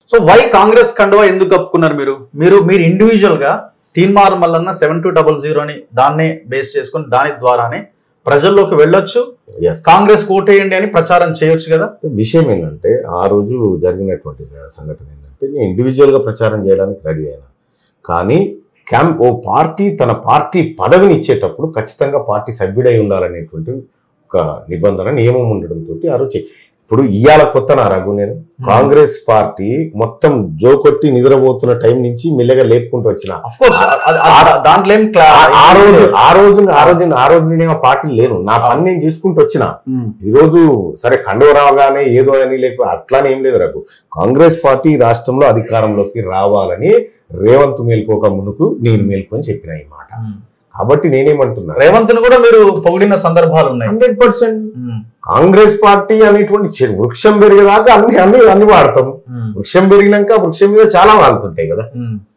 So why Congress కండువా ఎందుకు కప్పుకున్నారు మీరు ఇండివిజువల్ గా తీన్మార్ మల్లన్న 7200 అని దాన్నే బేస్ చేసుకుని దాని ద్వారానే ప్రజల్లోకి వెళ్ళొచ్చు, కాంగ్రెస్ ఓటేయండి అని ప్రచారం చేయొచ్చు కదా. విషయం ఏంటంటే ఆ రోజు జరిగినటువంటి సంఘటన ఏంటంటే నేను ఇండివిజువల్ గా ప్రచారం చేయడానికి రెడీ అయినా, కానీ ఓ పార్టీ తన పార్టీ పదవిని ఇచ్చేటప్పుడు ఖచ్చితంగా పార్టీ సభ్యుడై ఉండాలనేటువంటి ఒక నిబంధన నియమం ఉండడంతో ఆ రోజు ఇప్పుడు ఇవాళ కొత్త నా రఘు నేను కాంగ్రెస్ పార్టీ మొత్తం జోకొట్టి నిద్రపోతున్న టైం నుంచి మెల్లగా లేపుకుంటూ వచ్చిన దాంట్లో ఆ రోజు నేను పార్టీ లేను, నా పని నేను చేసుకుంటూ వచ్చిన. ఈ రోజు సరే కండువ రాగానే ఏదో అని లేకపోతే అట్లానే ఏం లేదు రఘు. కాంగ్రెస్ పార్టీ రాష్ట్రంలో అధికారంలోకి రావాలని రేవంత్ మేల్కోక ముందుకు నేను మేల్కొని చెప్పిన ఈ మాట. కాబట్టి నేనేమంటున్నా, రేవంత్ ను కూడా మీరు పొగిడిన సందర్భాలు ఉన్నాయి. 100% కాంగ్రెస్ పార్టీ అనేటువంటి వృక్షం పెరిగేదాకా అన్ని వాడతాం. వృక్షం పెరిగినాక వృక్షం మీద చాలా వాళ్తుంటాయి కదా.